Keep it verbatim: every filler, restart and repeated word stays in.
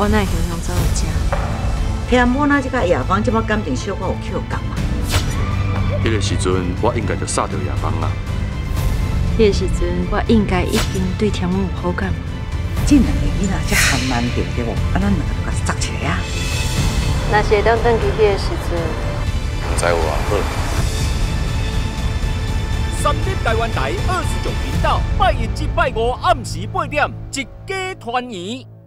我哪会向向走去食？ 听某那这个夜帮，即摆感情小可有扣感嘛？ 迄个时阵，我应该就杀掉夜帮啊！ 迄个时阵，我应该已经对天母有好感。 这两个囡仔才含难着对无？啊，咱两个就甲扎起来啊！ 若是当转去迄个时阵， 唔知有偌好。 三立台湾台二十九频道，拜一至拜五暗时八点，一家团圆。